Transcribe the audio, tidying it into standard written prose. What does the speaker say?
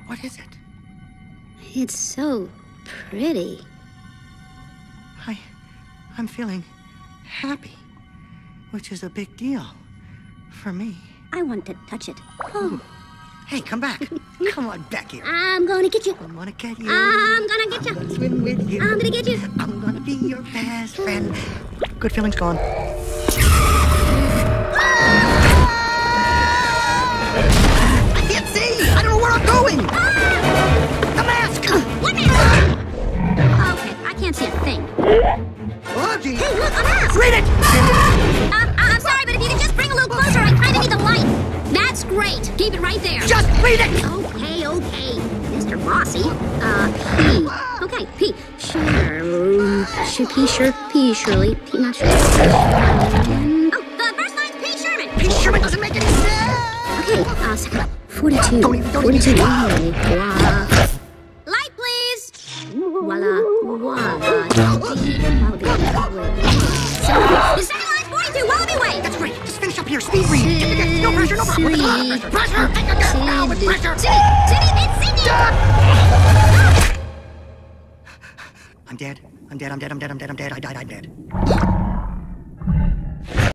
What is it? It's so pretty. I'm feeling happy, which is a big deal for me. I want to touch it. Oh. Hey, come back. Come on back here. I'm gonna get you. I'm gonna get you. I'm gonna get you. I'm gonna swim with you. I'm gonna get you. I'm gonna be your best friend. Good feelings gone. I can't see. I don't know where I'm going. The mask. What mask? Okay, I can't see a thing. Oh, gee. Hey, look, a mask. Read it. I'm sorry, but if you could just bring a little closer, I kind of need the light. That's great. Keep it right there. Just read it. Okay. Mr. Bossy. P. Okay, P. P, Shirley. P, not Shirley. Oh, the first line's P. Sherman. P. Sherman doesn't make any sense. Okay, second. 42. Don't even. 42. Light, please. Voila. The second line's 42. Wallaby Way. That's great. Just finish up here. Speed read. No pressure. No problem. Pressure. Now with pressure. City, it's Sydney. I'm dead. I'm dead. I died. I'm dead.